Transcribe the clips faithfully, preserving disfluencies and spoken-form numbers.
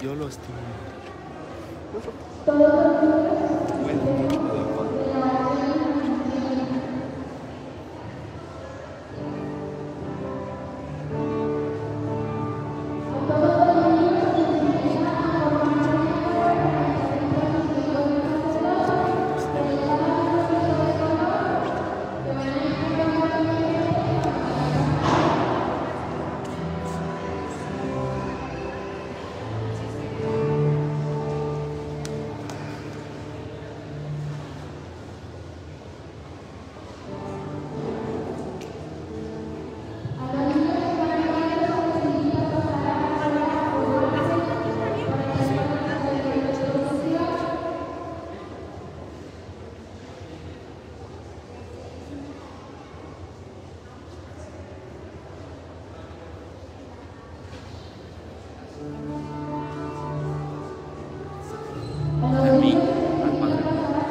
Yo lo estimo mucho. Todo Cuido mucho de Juan. A mí, al Padre.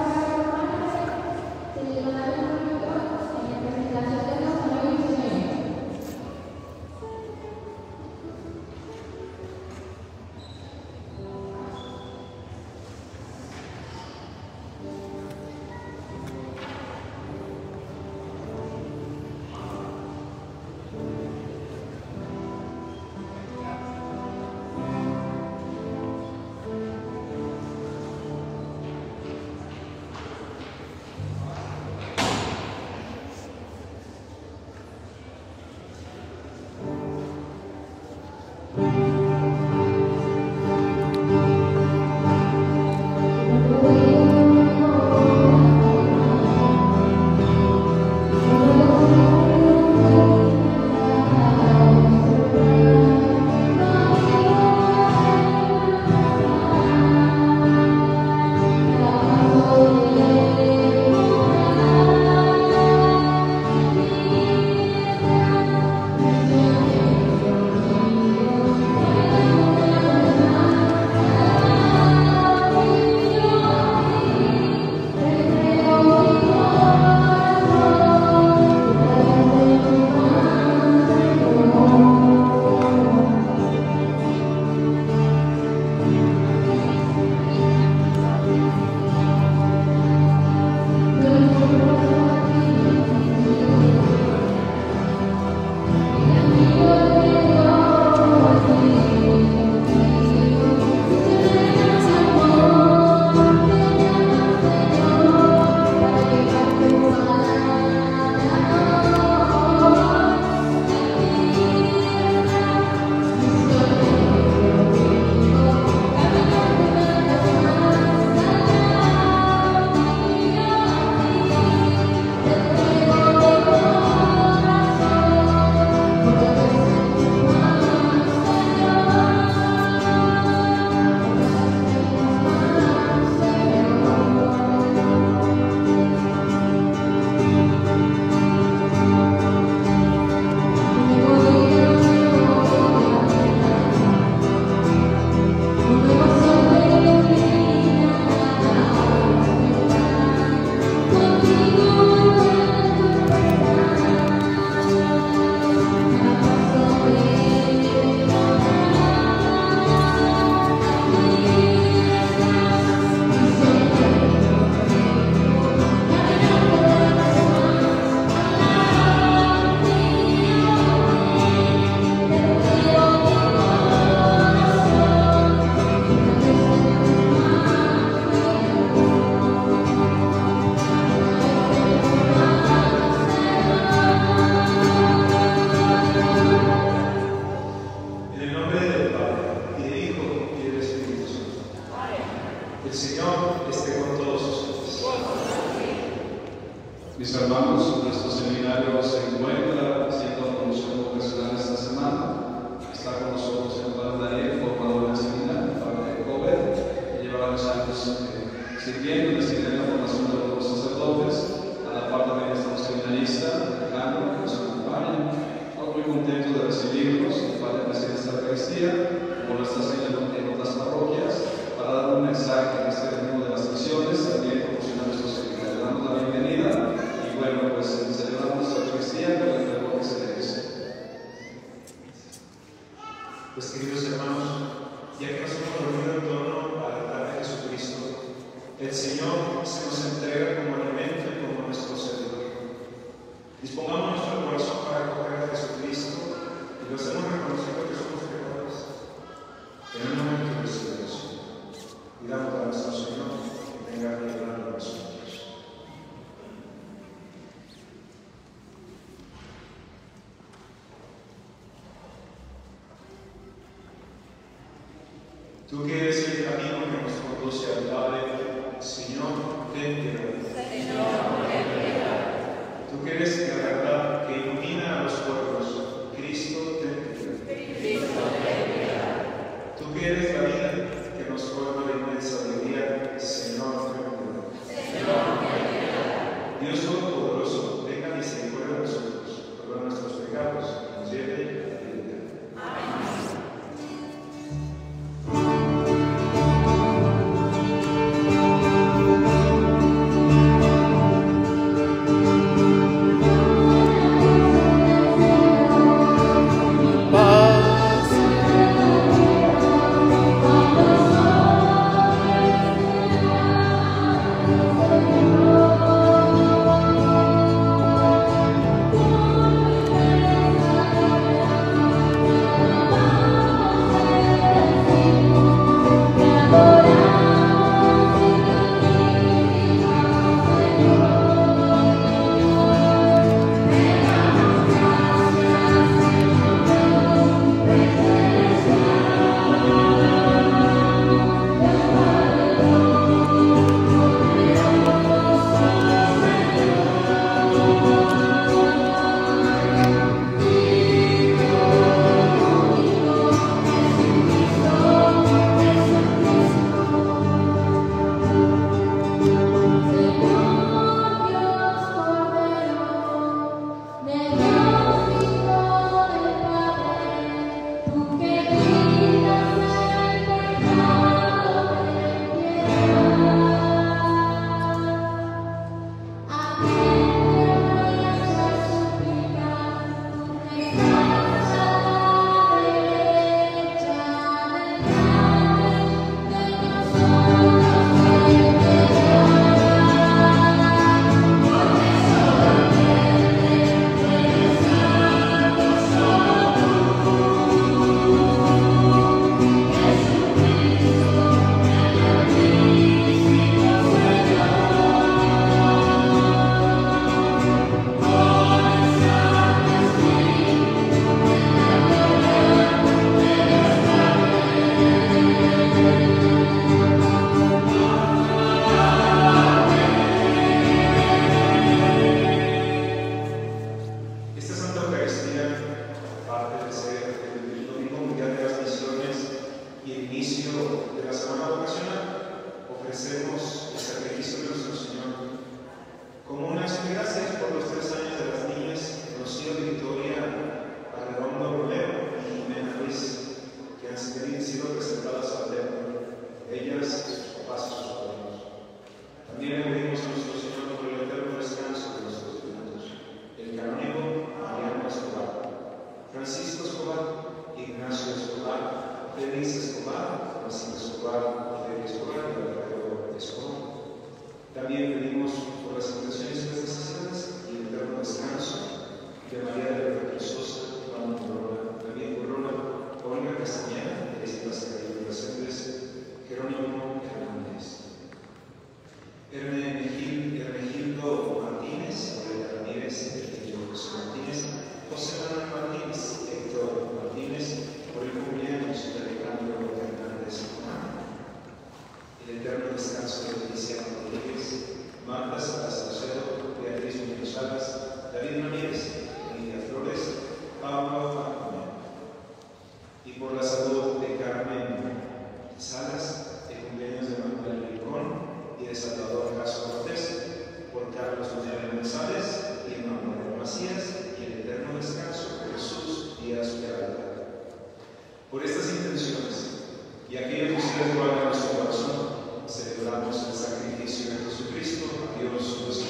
Mis hermanos, nuestro seminario se encuentra haciendo promoción vocacional esta semana. Está con nosotros el padre Daniel, formador del seminario, el padre Cover, que lleva varios años eh, sirviendo en el seminario de formación de los sacerdotes. A la par también está un seminarista, Alejandro, que nos acompaña. Estamos muy contentos de recibirlos, el padre preside esta Eucaristía, como lo está haciendo en otras parroquias, para dar un mensaje en este domingo de las misiones, también promocionar nuestro seminario. Le damos la bienvenida. Bueno, pues celebramos nuestra Eucaristía con el verbo que se le dice. Pues queridos hermanos, ya que nos hemos reunido en torno al altar de Jesucristo, el Señor se nos entrega como alimento y como nuestro servidor. Dispongamos nuestro corazón para acoger a Jesucristo y lo hacemos reconociendo que somos pecadores. En un momento de silencio, pidamos a nuestro Señor que tenga piedad de nosotros. Tú que eres el camino que nos conduce al Padre, Señor, ten piedad. Señor, ten piedad. Tú que eres la verdad que ilumina a los pueblos, Cristo, ten piedad. Cristo, ten piedad. Tú que eres la vida que nos colma de inmensa alegría, Señor, ten piedad. Señor, ten piedad. Dios Todopoderoso, tenga misericordia de nosotros, perdona nuestros pecados y nos lleve a la vida. Amén. Por estas intenciones y aquellas que ustedes guardan en nuestro corazón, celebramos el sacrificio de Jesucristo a Dios nuestro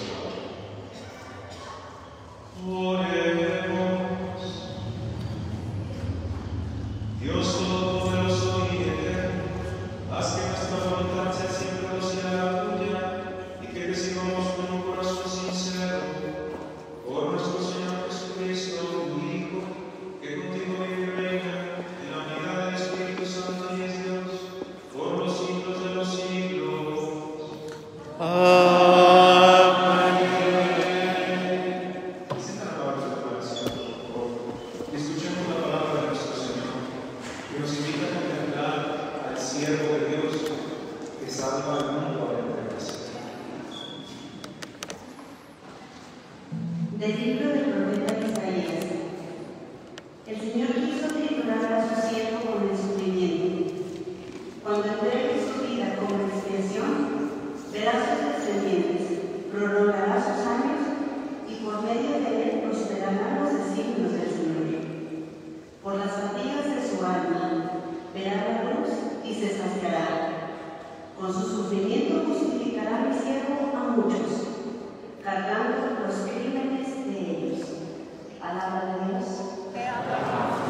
Padre. Oremos. Dios Todopoderoso y eterno, muchos, cargando los crímenes de ellos. Palabra de Dios. Te alabamos.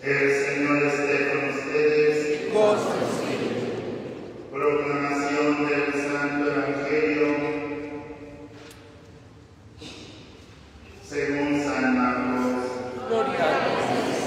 El Señor esté con ustedes. Gozo. Proclamación del Santo Evangelio según San Marcos. Gloria a Dios.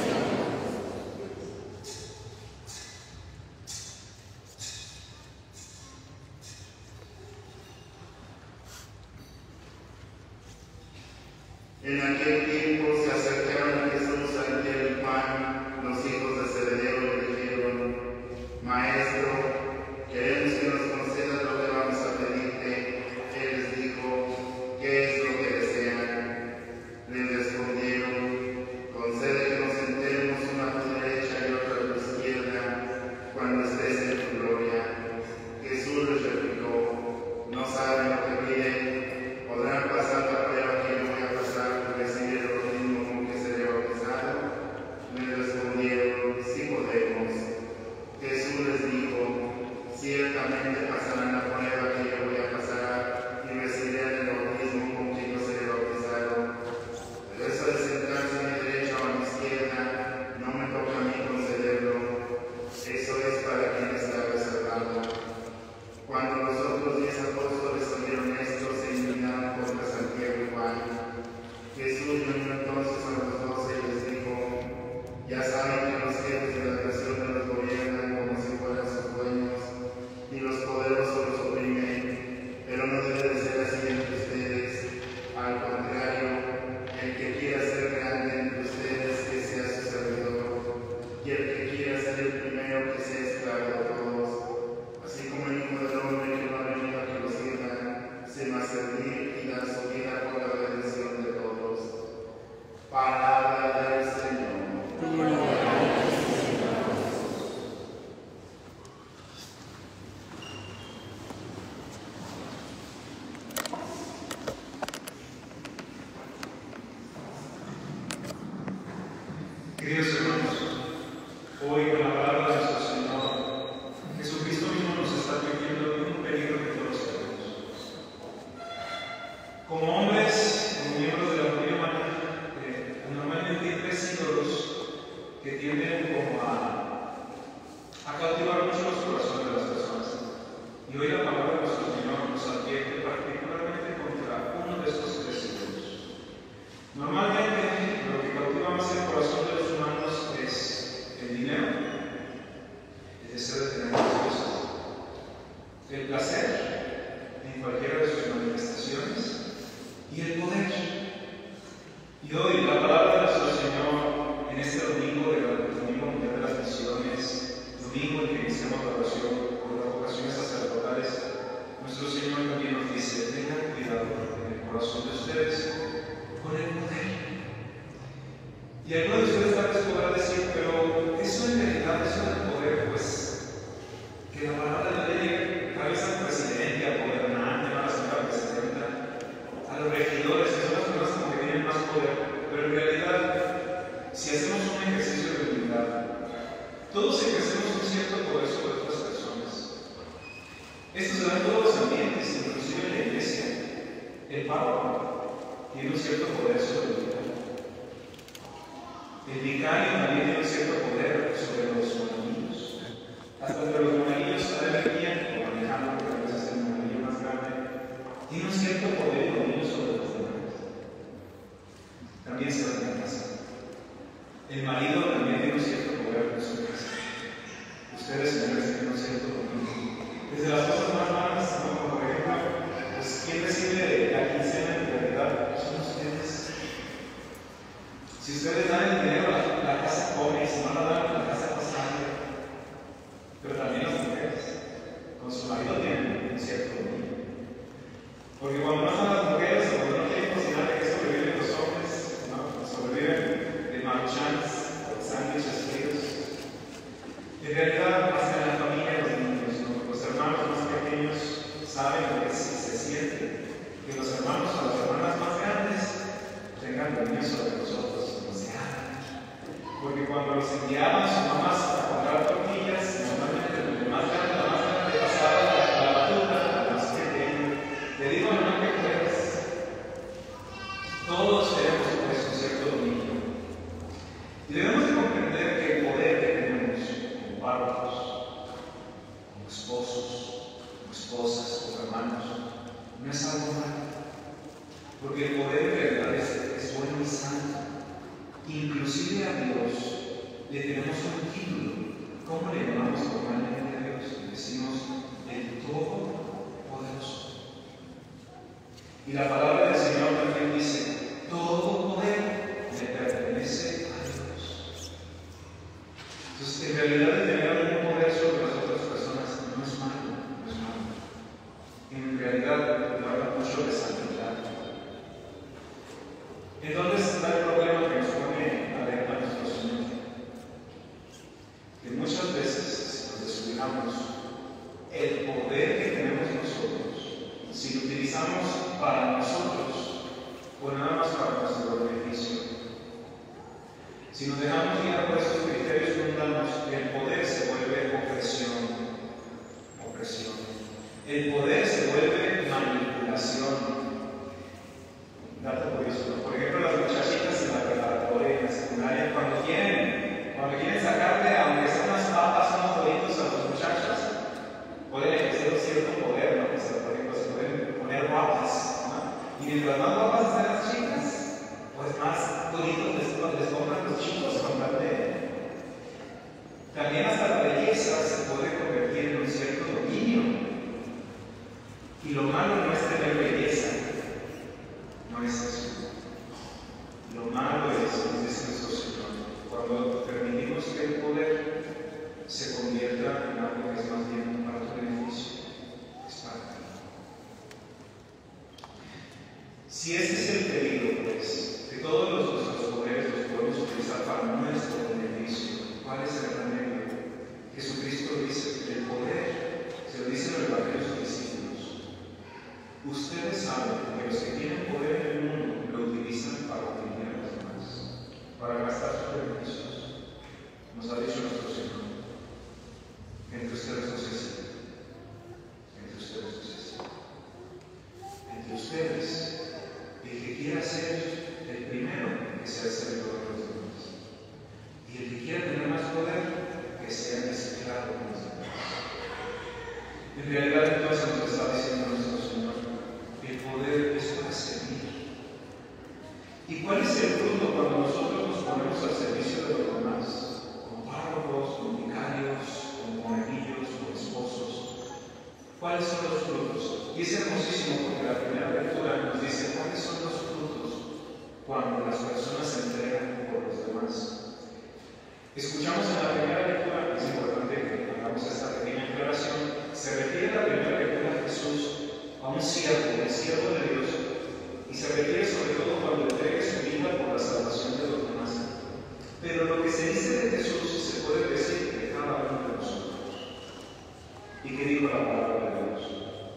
En aquel tiempo se acercaron a Jesús Santiago y Juan, los hijos de Zebedeo, y le dijeron: Maestro, queremos que nos concedas lo que vamos a pedirte. Él les dijo: ¿Qué es lo que desean? Les respondieron: concede que nos sentemos una a tu derecha y otra a tu izquierda, cuando estés en tu gloria. Jesús les replicó: no saben lo que piden. ¿Podrán pasar la prueba que yo voy a pasar y recibir el bautismo con que seré bautizado? Le respondieron: sí podemos. Jesús les dijo: ciertamente pasarán la prueba que yo voy a pasar y recibirán el bautismo con que yo seré bautizado. Pero eso de sentarse a mi derecha o a mi izquierda no me toca a mí concederlo. Eso es para quien está reservado. Cuando los otros diez apóstoles oyeron esto, se indignaron contra Santiago y Juan. Jesús llamó entonces a los doce y les dijo: ya saben que los jefes de las naciones los gobiernan como si fueran sus dueños, y los poderosos los oprimen, pero no debe de ser así entre ustedes. Al contrario, el que quiera ser grande entre ustedes, que sea su servidor, y el que quiera ser el primero, que sea esclavo de todos. Así como el Hijo del Hombre, que no ha venido a que lo sirvan, sino a servir y dar su vida por la redención de todos. Palabra del Señor. Queridos hermanos, hoy con la palabra de nuestro Señor, Jesucristo mismo nos está advirtiendo de un peligro que todos tenemos. Como hombres, como miembros de la familia humana, eh, normalmente hay tres ídolos que tienden como a, a cautivar mucho los corazones de las personas. Y hoy la palabra de nuestro Señor nos advierte particularmente contra uno de estos tres ídolos. Normalmente, lo que cautiva más el corazón de los humanos es el dinero, el deseo de tener más cosas, el placer en cualquiera de sus manifestaciones y el poder. Y hoy la palabra de nuestro Señor en este domingo, de la, el domingo mundial de las misiones, domingo en que iniciamos la oración por las vocaciones sacerdotales, nuestro Señor también nos dice: tengan cuidado en el corazón de ustedes con el poder. Y algunos de ustedes tal vez podrán decir: pero eso en realidad, eso del poder, pues, que la palabra de ley tal vez al presidente, al gobernante, a la señora presidenta, a los regidores, que son las personas como que tienen más poder. Pero en realidad, si hacemos un ejercicio de humildad, todos ejercemos un cierto poder sobre otras personas. Esto se da en todos los ambientes, inclusive en la iglesia. El papa tiene un cierto poder sobre el vicario. El vicario también tiene un cierto poder sobre los monaguillos. Hasta entre los monaguillos sabe ver quién, o Alejandro, que a veces es el monaguillo más grande, tiene un cierto poder y dominio sobre los demás. También se da en la casa. El marido también tiene un cierto poder sobre su casa. Ustedes, señores, tienen un cierto dominio. Desde las cosas más malas, ¿no? Como por ejemplo, pues, ¿quién recibe la quincena en realidad? Son ustedes. Si ustedes dan el dinero, la, la casa come, y si no la dan, la casa pasa hambre. Pero también las mujeres, con su marido, tienen un cierto dominio. Porque cuando no están las mujeres, o cuando no quieren cocinar, ¿de qué sobreviven los hombres? ¿No? Sobreviven de maruchans, o de sándwiches fríos. En realidad, más que en la familia, los niños, ¿no? Los hermanos más pequeños saben lo que se siente. Que los hermanos o las hermanas más grandes tengan dominio sobre nosotros. Porque cuando los enviaban sus mamás a comprar tortillas, normalmente los más grandes, la más grande pasaba la, la batuta a los que te digo, no que puedes. Todos tenemos pues un cierto dominio. Y debemos de comprender que Porque el poder en realidad es, es bueno y santo. Inclusive a Dios le tenemos un título. ¿Cómo le llamamos normalmente a Dios? Le decimos el Todopoderoso. Y la palabra del Señor también dice, todo poder le pertenece a Dios. Entonces, en realidad el tener un poder sobre las otras personas no es malo, no es malo. En realidad, lo habla mucho de santidad. ¿En dónde está el problema que nos pone alerta a nuestro Señor? Que muchas veces, si nos descuidamos, el poder que tenemos nosotros, si lo utilizamos para nosotros, o nada más para nuestro beneficio, si nos dejamos guiar por esos criterios mundanos, el poder se vuelve opresión, opresión. El poder se vuelve manipulación. Dato curioso, por ejemplo, las muchachitas en la preparatoria, en la secundaria, cuando quieren, cuando quieren sacarle, aunque sean unas papas, unos doritos a los muchachos, pueden ejercer un cierto poder, ¿no? O sea, por ejemplo, se pueden poner guapas, ¿no? Y mientras más guapas están las chicas, pues más doritos les, les compran los chicos con tal de... También hasta la belleza se puede convertir en un cierto dominio. Y lo malo no es tener belleza. No es eso. Lo malo es, dice nuestro Señor, cuando permitimos que el poder se convierta en algo que es más bien para tu beneficio, es para ti. Si ese es el peligro, pues, que todos los, nuestros poderes los podemos utilizar para nuestro beneficio, ¿cuál es el remedio? Jesucristo dice que el poder, se lo dice en el Evangelio a sus discípulos. Ustedes saben que los que tienen poder en el mundo lo utilizan para oprimir a los demás, para gastar sus beneficios. Nos ha dicho nuestro Señor. Entre ustedes no se siente. Entre ustedes no se siente. Entre ustedes, el que quiera ser el primero, que sea el servidor de los demás. Y el que quiera tener más poder, que sea el esclavo de los demás. En realidad, entonces nos está diciendo nuestro Señor. El poder es para servir. ¿Y cuál es el fruto cuando nosotros nos ponemos al servicio de los demás? Con párrocos, con vicarios, con conejillos, con esposos. ¿Cuáles son los frutos? Y es hermosísimo porque la primera lectura nos dice cuáles son los frutos cuando las personas se entregan por los demás. Escuchamos en la primera lectura, es importante que hagamos esta pequeña aclaración, se refiere a la primera lectura a Jesús, a un siervo, el siervo de Dios, y se refiere sobre todo cuando entregue su vida por la salvación de los demás. Pero lo que se dice de Jesús se puede decir de cada uno de nosotros. ¿Y qué dijo la palabra de Dios?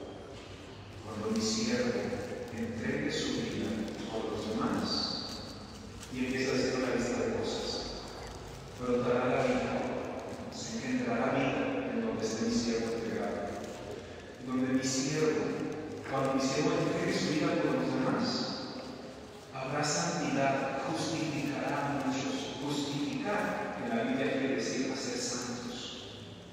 Cuando mi siervo entregue su vida por los demás, y empieza a hacer una lista de cosas, brotará la vida, se engendrará vida en donde esté mi siervo entregado, donde mi siervo, cuando mi siervo entregue su vida por los demás, habrá santidad, justificará a muchos. Justificar en la Biblia quiere decir hacer santos.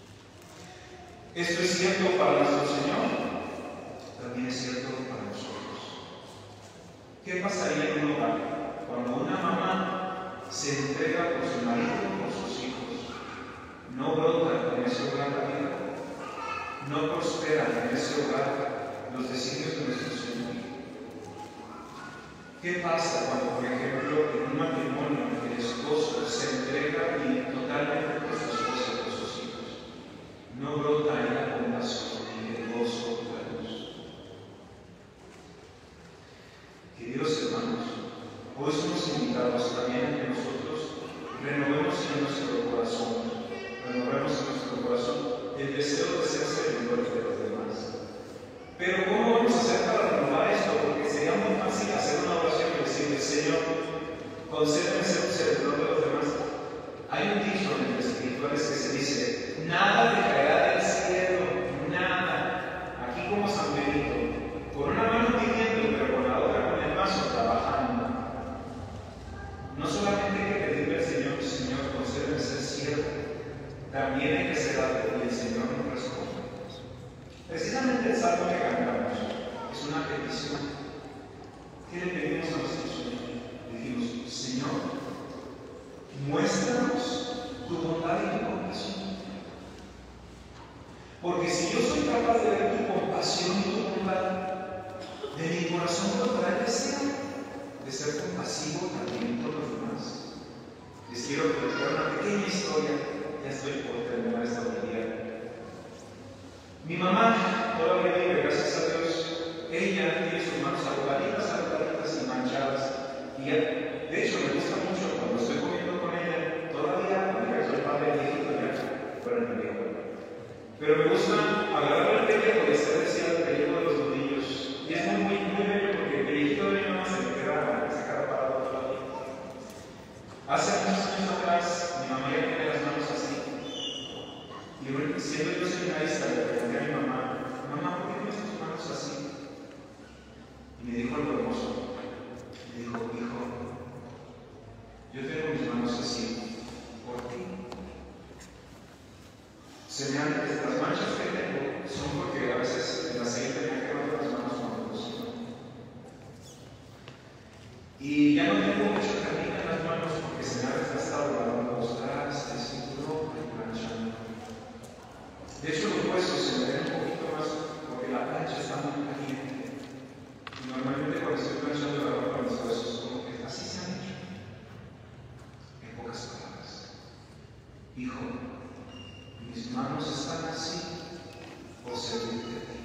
Esto es cierto para nuestro Señor, también es cierto para nosotros. ¿Qué pasaría en un hogar cuando una mamá se entrega por su marido o por sus hijos? No brota en ese hogar la vida, no prospera en ese hogar los designios de nuestro Señor. ¿Qué pasa cuando, por ejemplo, en un matrimonio el esposo se entrega y totalmente por su esposa y por sus hijos? No brota en la compasión y el gozo de la luz. Queridos hermanos, hoy somos invitados también a que nosotros renovemos en nuestro corazón, renovemos en nuestro corazón el deseo de ser servidores de los demás. Pero ¿cómo vamos a hacer para renovar esto? Porque sería muy fácil hacer una oración y decirle, Señor, concédeme ser un servidor de los demás. Hay un dicho en los espirituales que se dice, nada te caerá del cielo, nada. Aquí como San Benito, con una mano pidiendo, pero con la otra con el vaso trabajando. No solamente hay que pedirle al Señor, Señor, concédeme ser siervo, también hay que ser algo y el Señor nos responde. Precisamente el salmo que cantamos es una petición. ¿qué le pedimos a nuestro Señor? Le dijimos, Señor, muéstranos tu bondad y tu compasión. Porque si yo soy capaz de ver tu compasión y tu bondad, de mi corazón brotará el deseo de ser compasivo también con los demás. Les quiero platicar una pequeña historia. Ya estoy por terminar esta homilía. Mi mamá todavía vive, gracias a Dios. Ella tiene sus manos arrugaditas, arrugaditas y manchadas. Y ya, de hecho, me gusta mucho cuando estoy comiendo con ella. Todavía, porque soy padre viejito ya, fuera el viejo. Pero me gusta agarrar el pellejo, y se decía el pellejo de los nudillos. Y es muy, muy, muy bello porque el pellejito de mi mamá se me queda, se queda parado todavía. Hace muchos años atrás, mi mamá ya tiene las manos así. Y siendo yo seminarista, le pregunté a mi mamá, mamá, ¿por qué tienes tus manos así? Y me dijo algo hermoso. Me dijo, hijo, yo tengo mis manos así por ti. Se me han, las manchas que tengo son porque a veces el aceite me ha quemado las manos cuando cocino. Y ya no tengo mucho camino en las manos porque se me ha desgastado lavando los trastes y todo y planchando. De hecho, los huesos se me ven un poquito más porque la plancha está muy caliente. Y normalmente cuando estoy planchando la ropa, mis huesos como que así se han hecho. En pocas palabras, hijo, mis manos están así por servirte a ti.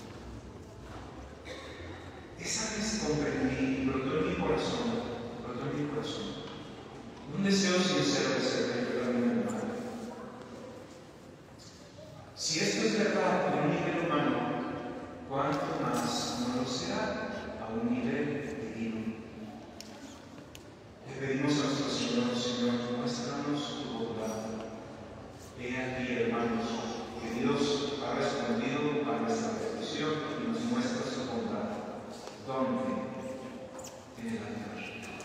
Esa vez comprendí, brotó en mi corazón, brotó en mi corazón, un deseo sincero de servirte a mi hermano. Si esto es verdad a un nivel humano, ¿cuánto más no lo será a un nivel divino? Le pedimos a nuestro Señor, Señor, muéstranos tu bondad. He aquí, hermanos, que Dios ha respondido a nuestra petición y nos muestra su bondad. ¿Dónde? En el altar.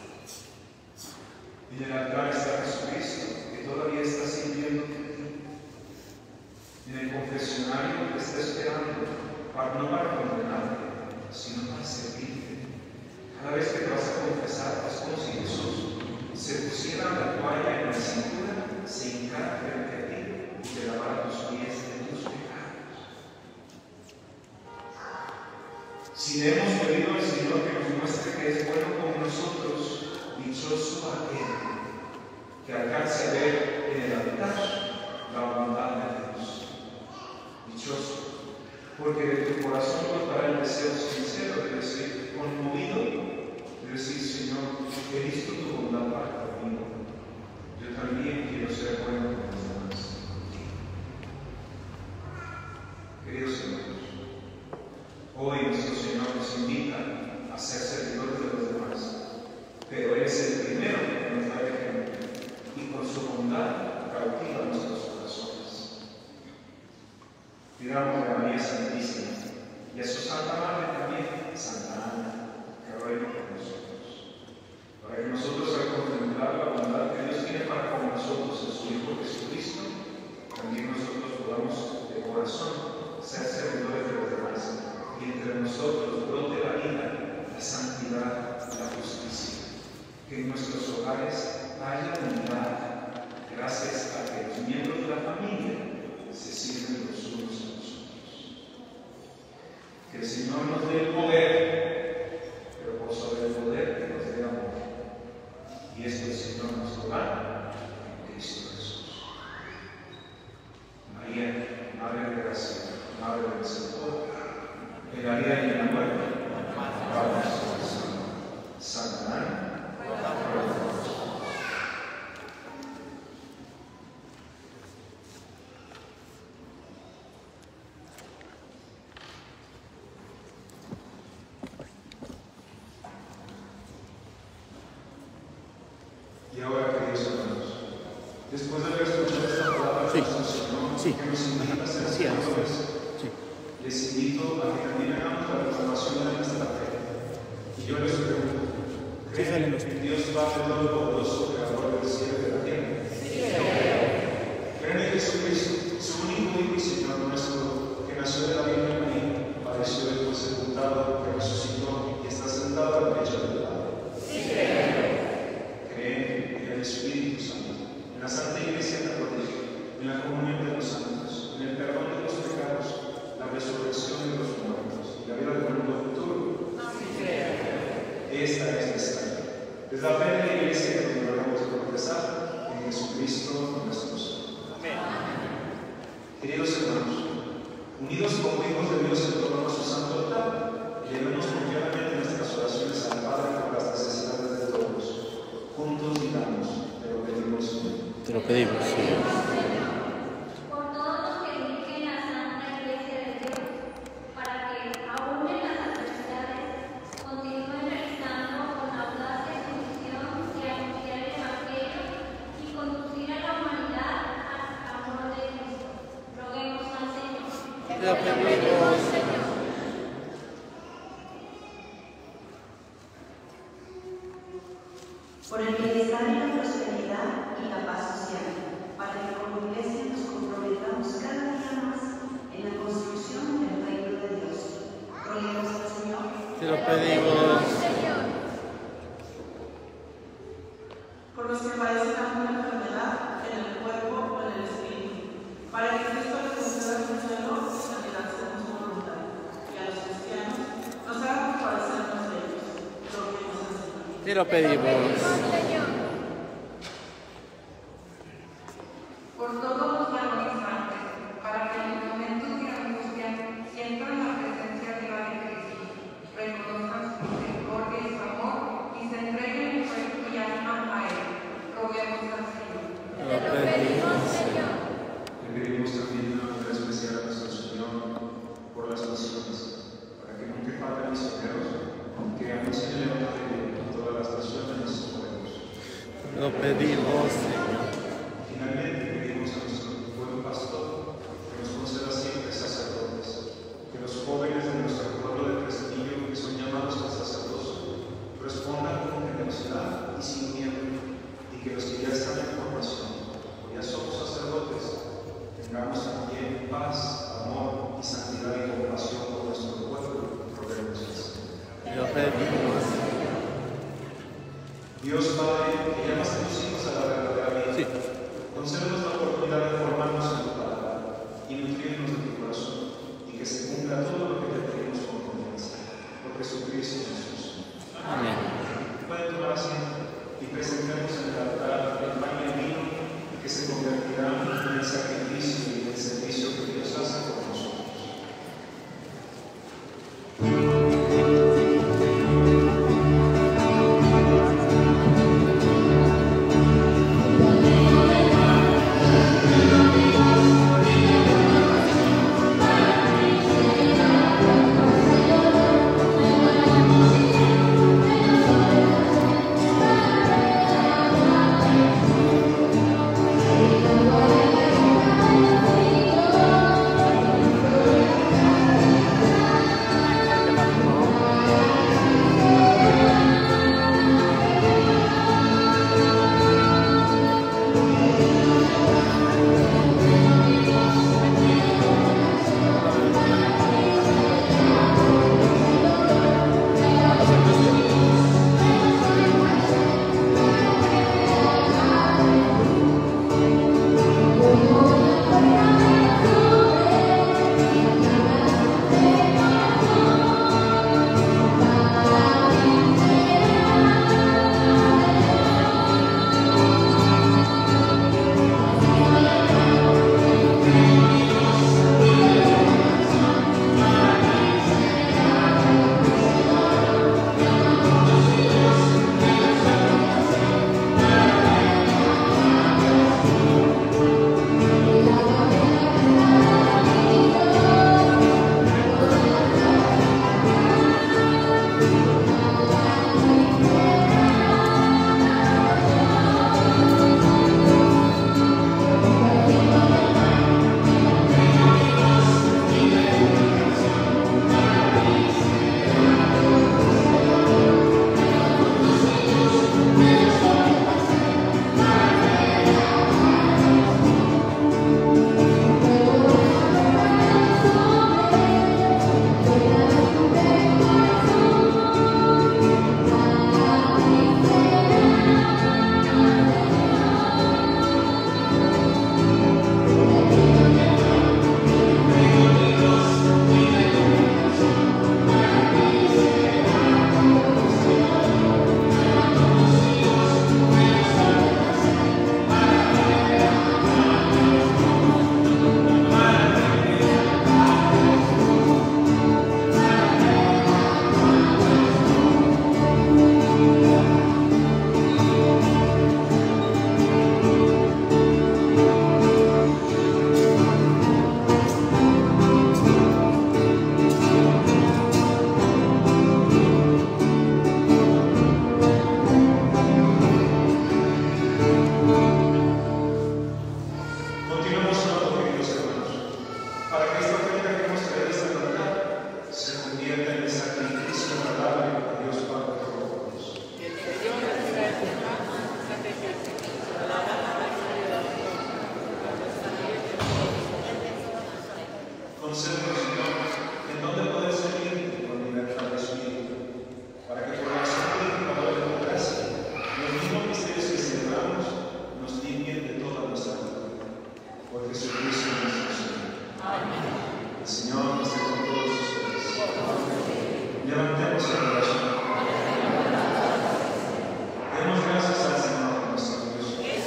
En el altar está Jesucristo, que todavía está sirviéndote a ti. En el confesionario te está esperando, para, no para condenarte, sino para servirte. Cada vez que te vas a confesar, es como si Jesús se pusiera la toalla en la cintura, se hincara frente a ti y te lavara tus pies de tus pecados. Si le hemos pedido al Señor que nos muestre que es bueno con nosotros, dichoso aquel que alcance a ver en el altar la bondad de Dios. Dichoso, porque de tu corazón brotará el deseo sincero de decir, conmovido, de decir, Señor, he visto tu bondad para conmigo. Yo también quiero ser bueno con los demás. Queridos hermanos, hoy nuestro Señor nos invita a ser servidores de los demás, pero Él es el primero que nos da el ejemplo y con su bondad cautiva nuestros corazones. Pidamos a María Santísima y a su Santa Madre también, Santa Ana, que ruegue por nosotros, para que nosotros al contemplar la bondad que Dios tiene para con nosotros en su Hijo Jesucristo, también nosotros podamos de corazón ser servidores de los demás y entre nosotros brote la vida, la santidad, la justicia, que en nuestros hogares haya unidad, gracias a que los miembros de la familia se sirven los unos a los otros. Que el Señor nos dé el poder, pero por sobre el poder que nos dé amor. Y esto el Señor nos lo da en Cristo Jesús. María, Madre de Gracia, Madre del Señor, en la vida y en la muerte, vamos a Santa Ana, ruega por nosotros. Y ahora, queridos hermanos, después de haber escuchado esta palabra de nuestro Señor, Sí. que nos invita a ser Sí, servidores, Sí. les invito a que también hagamos la reclamación de nuestra fe. Y yo les pregunto, Sí, salen ¿creen los- en Dios Padre Todopoderoso, Creador del cielo y de la tierra? ¿Creen en Jesucristo, su único Hijo y Señor nuestro, que nació de la Virgen María, padeció y fue sepultado, que resucitó y está sentado a la derecha de en la Santa Iglesia Católica, en la comunión de los santos, en el perdón de los pecados, la resurrección de los muertos y la vida del mundo futuro. Esta es nuestra fe. Es la fe de la Iglesia que nos debemos de profesar en Jesucristo nuestro Señor. Queridos hermanos, unidos como hijos de Dios en torno a su santo altar, llevemos confiadamente nuestras oraciones al Padre por las necesidades de todos. Juntos digamos, te lo pedimos, Señor. Te lo pedimos, Señor. Por todos los que dirigen la Santa Iglesia de Dios, para que, aún en las adversidades, continúen realizando con audacia su misión de anunciar el Evangelio y conducir a la humanidad al amor de Cristo. Roguemos al Señor. Te lo pedimos, Señor. Por el bienestar y la prosperidad y la paz social, para que como Iglesia nos comprometamos cada día más en la construcción del reino de Dios. Roguemos al Señor. te lo pedimos, Señor. Por los que padecen alguna enfermedad en el cuerpo o en el espíritu, para que Cristo les conceda consuelo y sanidad según su voluntad, y a los cristianos nos haga compadecernos de ellos. Roguemos al Señor. te lo pedimos, Señor. Por todos los agonizantes, para que en los momentos de angustia sientan la presencia viva de Cristo, reconozcan su misericordia y su amor y se entreguen en cuerpo y alma a Él. Roguemos al Señor. te lo pedimos, Señor. Le pedimos también una manera especial a nuestro Señor por las naciones, para que nunca falten misioneros que anuncien el Evangelio en todas las naciones de sus pueblos. te lo pedimos, Señor. Finalmente pedimos a nuestro buen pastor que nos conceda siempre sacerdotes, que los jóvenes de nuestro pueblo de prestigio que son llamados al sacerdocio respondan con generosidad y sin miedo, y que los que ya están en formación o ya somos sacerdotes tengamos también paz, amor y santidad y compasión por nuestro pueblo. Roguemos al Señor. Te lo pedimos, Dios Padre, que llamas a tus hijos a la verdadera vida Concédenos, Señor, en donde poder servir con libertad de espíritu, para que por la acción purificadora de tu gracia, los mismos misterios que celebramos nos limpien de toda nuestra culpa. Por Jesucristo nuestro Señor. Amén. El Señor esté con todos ustedes. Levantemos el corazón. Demos gracias al Señor nuestro Dios.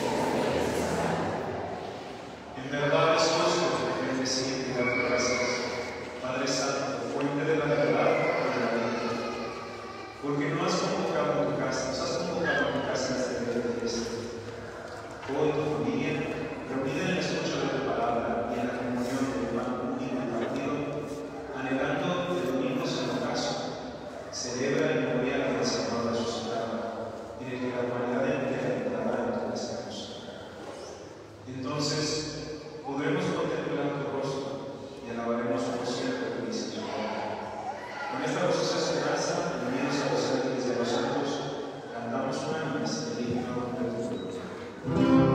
En verdad es justo que decir y dar gracias, Padre Santo, fuente de la verdad y de la vida. Porque no has convocado en tu casa, nos has convocado en tu casa en este día de fiesta. Hoy tu familia, reunida en la escucha de tu palabra y en la comunión del pan único y partido, anhelando de unirnos en el caso, celebra en memoria del Señor resucitado, y de que la humanidad entera entrará en tu descanso. Entonces podremos contemplar tu rostro y alabaremos por siempre tu misericordia. Con esta gozosa esperanza, unidos a los ángeles de los santos, cantamos unánimes el himno de tu pueblo.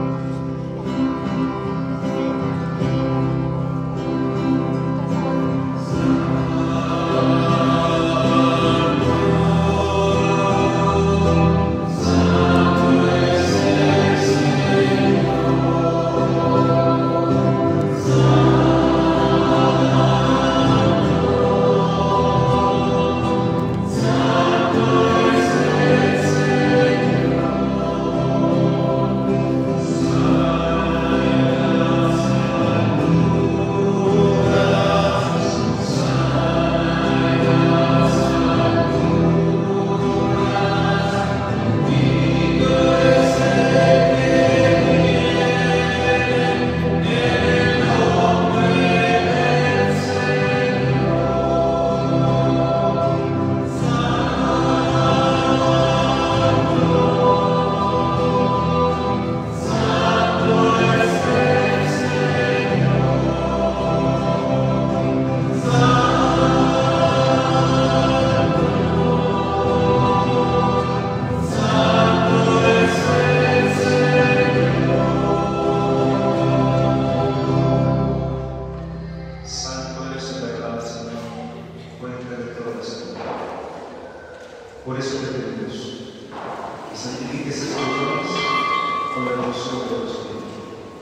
Por eso te pedimos que santifiques estos dones con la devoción de los espíritus,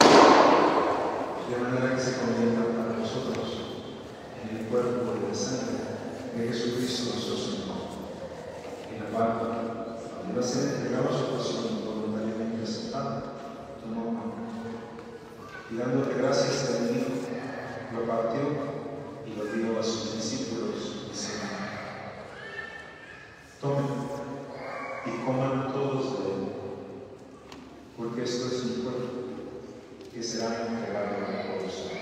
de manera que se conviertan para nosotros en el cuerpo y la sangre de Jesucristo nuestro Señor. En la parte donde va a ser entregado su pasión voluntariamente aceptada, tomó pan y dándote gracias te bendijo, lo partió y lo dio a sus discípulos diciendo: tomen y coman todos de él, porque esto es mi cuerpo, que será entregado por ustedes.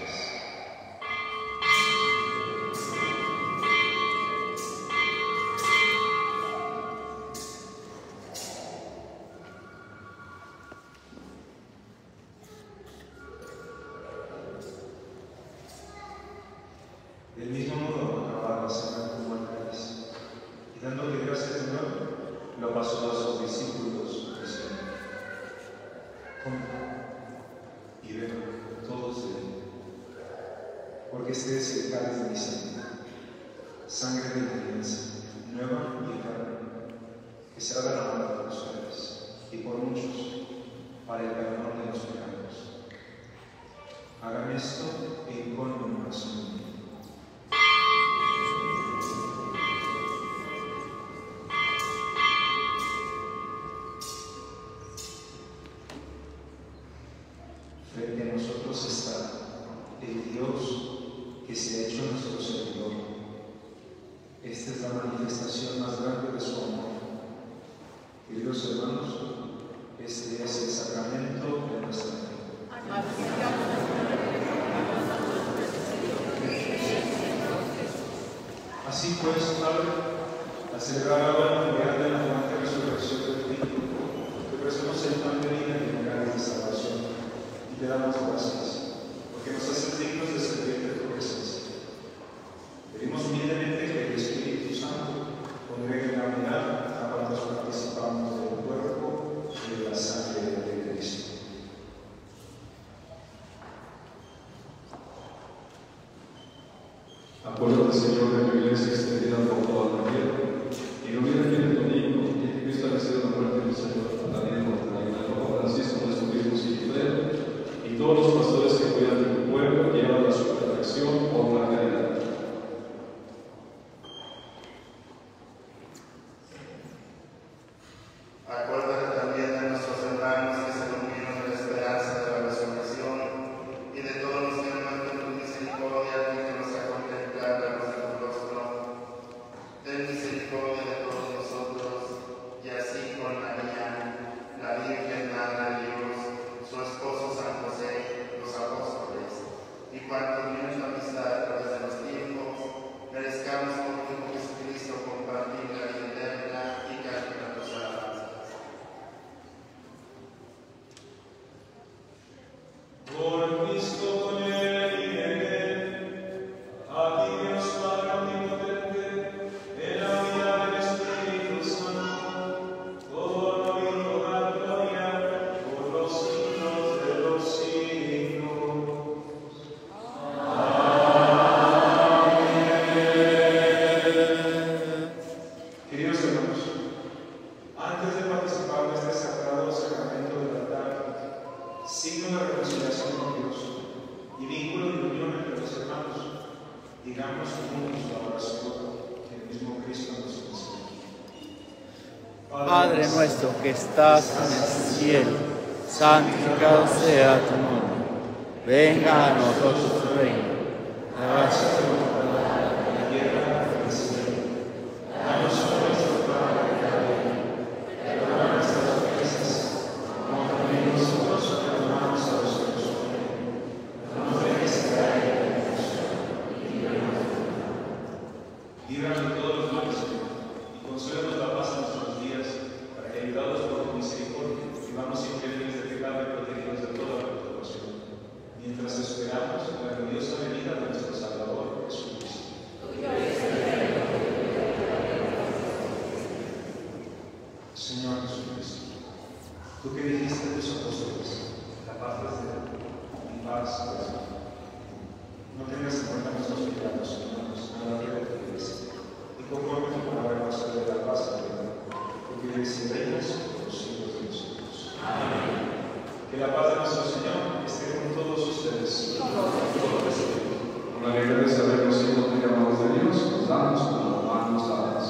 Del mismo modo, acababa la cena con Juan y dándole gracias al Señor, lo pasó a sus discípulos diciendo: coman y beban todos de él, porque este es el cáliz de mi sangre, sangre de la alianza, nueva y eterna, que será derramada por ustedes y por muchos para el perdón de los pecados. Hagan esto en conmemoración de mí. Frente a nosotros está el Dios que se ha hecho nuestro servidor. Esta es la manifestación más grande de su amor. Queridos hermanos, este es el sacramento de nuestra fe. Así pues, Padre, al celebrar ahora la memorial de la muerte y resurrección del Hijo, te ofrecemos el pan de vida y el regalo de salvación. Y te damos gracias, porque nos haces dignos de servirte en tu presencia. Pedimos humildemente que el Espíritu Santo congregue en la unidad a cuantos participamos del cuerpo y de la sangre de Cristo. Señor de tu iglesia extendida por toda la tierra. Y no olviden que el domingo, y que Cristo ha nacido la muerte del Señor, Daniel, Papa Francisco, nuestro obispo Sigifredo, y todos los pastores que cuidan de tu pueblo, llevan a su perfección por la caridad. Acuérdate también de nuestros hermanos que se durmieron en la esperanza de la resurrección y de todos los que no en tu misericordia y que nos ha contemplado a nuestro rostro. Ten misericordia de todos nosotros y así con María, la Virgen Madre de Dios, su esposo San José, los apóstoles y cuantos vienen a amistad a través de los tiempos, merezcamos por tu Hijo Jesucristo compartir la vida eterna y cantar a tus alabanzas. Por Cristo, con él y en él, a ti Dios Padre omnipotente, en la unidad del Espíritu Santo, todo honor y toda gloria por los siglos de los siglos. Queridos hermanos, antes de participar de este sagrado sacramento del altar, signo de reconciliación con Dios y vínculo de unión entre los hermanos, digamos juntos la oración que el mismo Cristo nos enseña. Padre nuestro que estás en el cielo, santificado sea tu nombre. Venga a nosotros tu reino. Hágase tu voluntad en la tierra como en el cielo. Danos hoy nuestro pan de cada día. Perdona nuestras ofensas, como también nosotros perdonamos a los que nos ofenden. No nos dejes caer en la tentación y líbranos del mal. Líbranos de todos los males, Señor, y concédenos la paz en nuestros días, para que, ayudados por tu misericordia, vivamos siempre libres de pecado y protegidos de toda perturbación, mientras esperamos la gloriosa venida de nuestro Salvador Jesucristo. Señor Jesucristo, tú que dijiste a tus apóstoles, la paz les dejo, mi paz les doy. No tengas en cuenta nuestros pecados, Señor, sino la vida de tu iglesia, y conforme tu palabra nos dé la paz a la tú que vives y reinas por los siglos de los siglos. Amén. Que la paz de nuestro Señor esté con todos ustedes. Con la alegría de saber los hijos muy amados de Dios, nos damos con las manos dadas.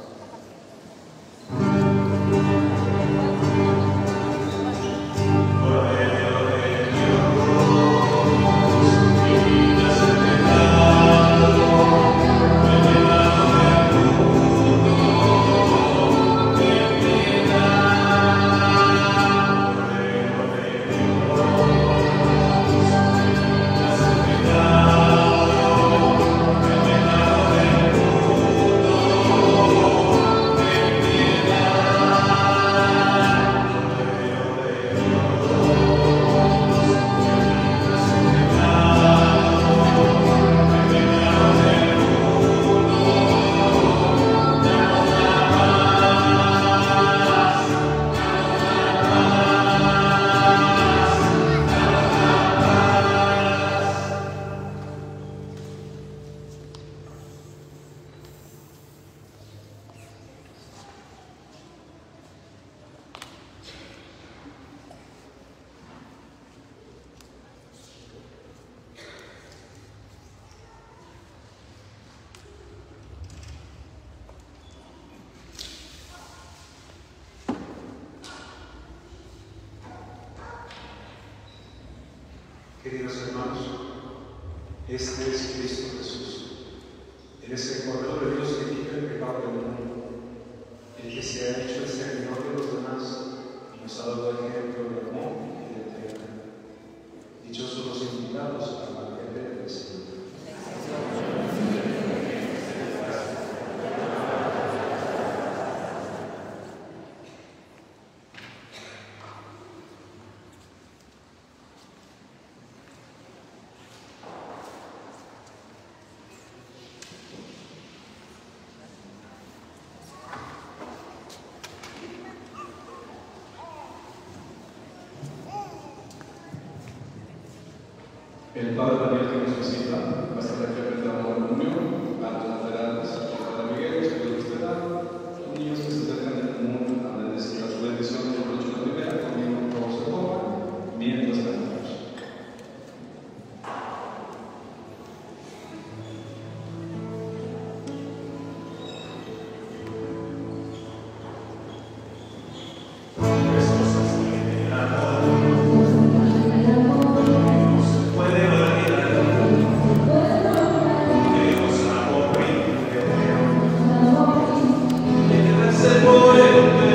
Queridos hermanos, este es Cristo Jesús. Él es el Cordero de Dios que quita el pecado del mundo, el que se ha hecho el servidor de los demás y nos ha dado ejemplo de amor y de entrega. Dichosos los invitados al banquete del Señor. El Padre Daniel que nos visita va a estar aquí frente a la comunión, a los laterales, a los amigueros que Dios te da, los niños que se acercan de común a bendecir a su bendición por la noche primera, conmigo todos se pongan mientras cantamos. Se puede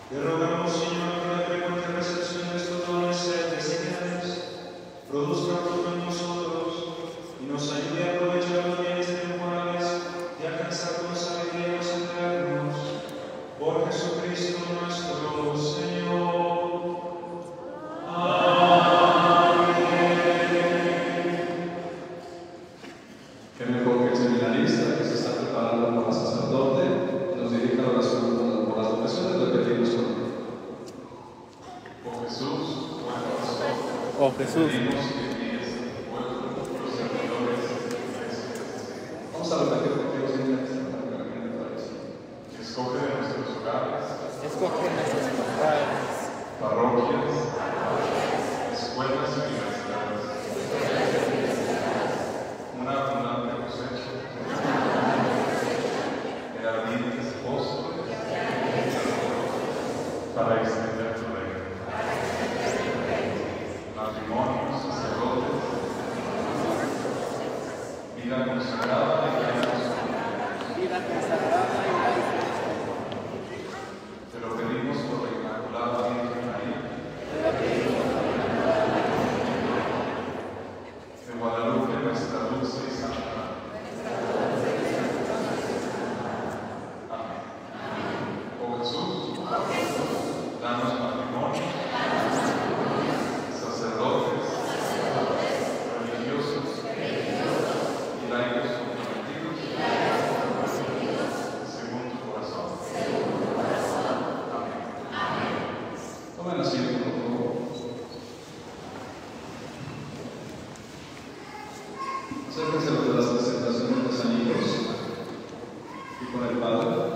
Te rogamos, Señor, que la frecuente recepción de estos dones celestiales produzca fruto en nosotros y nos ayude a aprovechar los bienes temporales y alcanzar con sabiduría los eternos. Por Jesucristo nuestro Señor. Amén. Qué mejor que el seminarista que se está preparando para sacerdote nos dirija la oración por las vocaciones. Repetimos con él. Oh Jesús, Oh Jesús, vamos a repetir porque los seminarios están para que la gente parezca. Escoge de nuestros hogares, escoge nuestros hogares, parroquias, escuelas y universidades, una abundante cosecha de ardientes apóstoles para extender tu reino. Matrimonios, sacerdotes, vida consagrada y laicos. vida consagrada y laica. Te lo pedimos por la Inmaculada Virgen María, de Guadalupe, nuestra dulce y santa Madre. Amén. Oh Jesús, danos matrimonio, sacerdotes, religiosos y laicos comprometidos según tu corazón. Amén. Tomen asiento, por favor. Acérquense a los de las presentaciones de los anillos y con el Padre.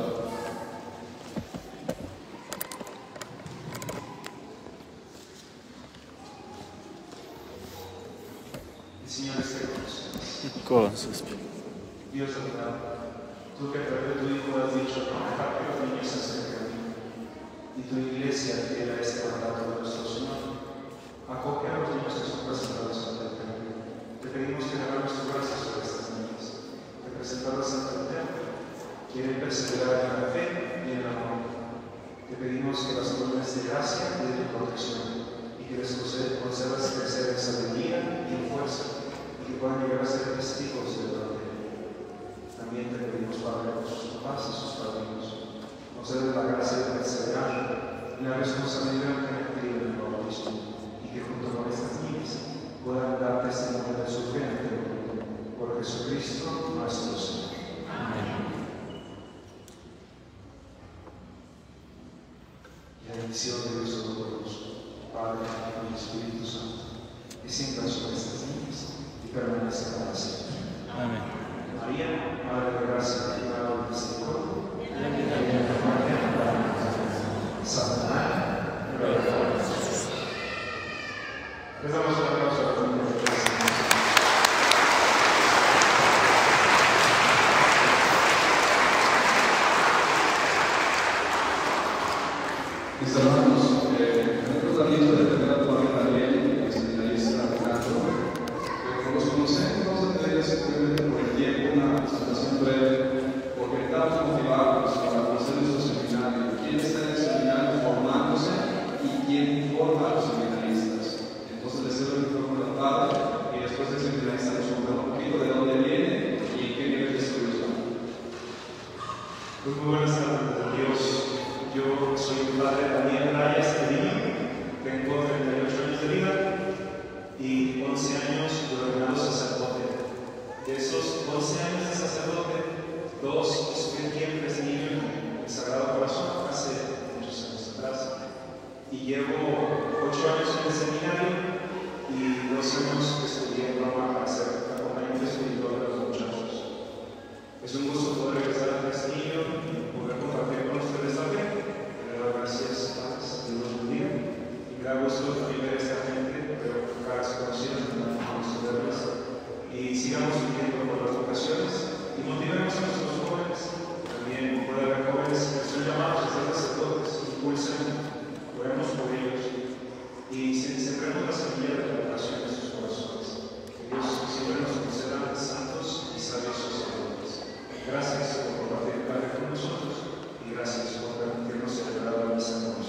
El Señor esté con nosotros. Con sus Dios adorado, tú que a través de tu Hijo has dicho, dejar que los niños se acerquen a mí, y tu iglesia fiel a este mandato de nuestro Señor, acoge a los niños que son presentados ante el templo. Te pedimos que derrames tu gracia sobre estas niñas, que presentadas ante el templo quieren perseverar en la fe y en el amor. Te pedimos que las corones de gracia y de tu protección, y que les concedas crecer en sabiduría y en fuerza, y que puedan llegar a ser testigos del Evangelio. También te pedimos, Padre, por sus papás y sus padrinos, concedes la gracia de perseverar en la responsabilidad que han adquirido en el bautismo, y que junto con estas niñas puedan dar testimonio de su fe ante el mundo. Por Jesucristo nuestro Señor. La bendición de Dios Todopoderoso, Padre, Hijo y Espíritu Santo, que siempre sobre estas niñas y permanezca para siempre. Amén. María, Madre de Gracia, Madre de Misericordia, Santa María, ruega por nosotros. Les damos un aplauso a la familia de Cristo. Mis hermanos, eh, en el tratamiento de tener a tu amigo Daniel, el seminarista Alejandro, eh, con los consejos de simplemente por el tiempo, una presentación breve, porque estamos motivados para hacer nuestro seminario. ¿Quién está en el seminario formándose y quién forma a los seminaristas? Entonces les cedo el micrófono al Padre y después el seminarista nos cuenta un poquito de dónde viene y en qué nivel de estudios va. Pues muy buenas tardes, Dios. Yo soy el padre Daniel Rayas Cedillo, tengo treinta y ocho años de vida y once años de ordenado sacerdote. De esos once años de sacerdote, dos estuve aquí en Fresnillo, en el Sagrado Corazón, hace muchos años atrás. Y llevo ocho años en el seminario y dos años que estudié en Roma para ser acompañante espiritual de los muchachos. Es un gusto poder regresar a Fresnillo y poder compartir con ustedes la fe. Gracias, Dios los bendiga. Y me da gusto también ver a esta gente, pero caras conocidas, no vamos a verlas. Y sigamos viviendo por las vocaciones y motivemos a nuestros jóvenes. También puede haber jóvenes que son llamados a ser sacerdotes, impulsen, oremos por ellos y sembremos la semilla de la vocación en sus corazones. Que Dios siempre nos conceda santos y sabios sacerdotes. Gracias por compartir el Padre con nosotros y gracias por permitirnos celebrar la misa con nosotros.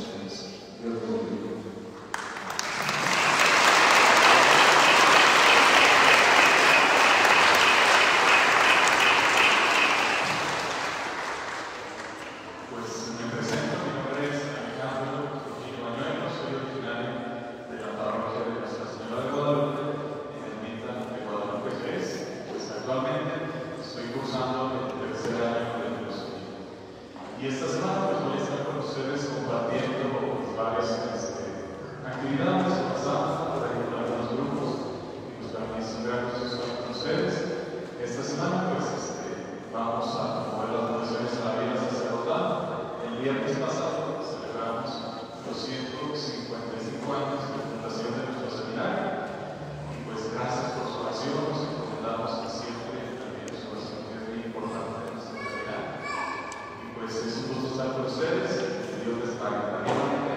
varias este, actividades que pasamos para regular los grupos y pues para mí es un gran gusto estar con ustedes. Esta semana pues este, vamos a promover las donaciones a la vida sacerdotal. El viernes pasado celebramos los ciento cincuenta y cinco años de fundación de nuestro seminario y pues gracias por su oración, nos encomendamos siempre también su oración que es muy importante en nuestra comunidad. Y pues es un gusto estar con ustedes, Dios les pague. También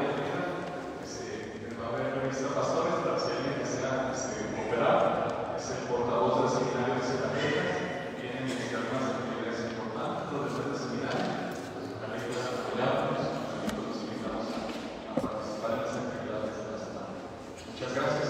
este, va a haber revista Pastores para si alguien desea este, cooperar, es el portavoz del seminario de Zacatecas, viene a iniciar unas actividades importantes después del seminario, pues ojalá que puedan apoyarnos, también los invitamos a, a participar en las actividades de la semana. Muchas gracias.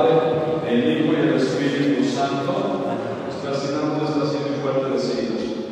Santo, nuestras finanzas las tienen fuerte de siglos.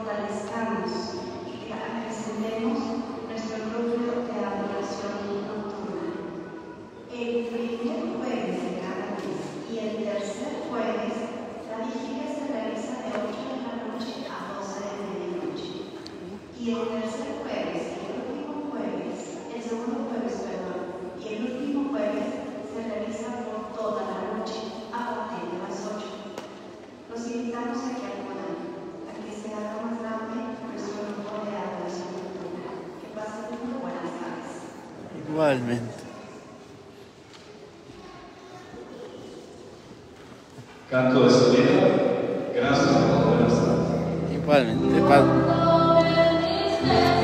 fortalezcamos y que acrecentemos nuestro grupo de adoración nocturna. El primer jueves de cada mes y el tercer jueves, la vigilia se realiza de ocho de la noche a doce de medianoche. Y el tercer jueves y el último jueves, el segundo jueves, perdón, y el último jueves se realiza por toda la noche a partir de las ocho. Los invitamos a que acudan, a que se haga más grande nuestro grupo de adoración nocturna. Que pasen muy buenas tardes. Igualmente. Canto de salida. Gracias a todos. Buenas tardes. Igualmente. Paz.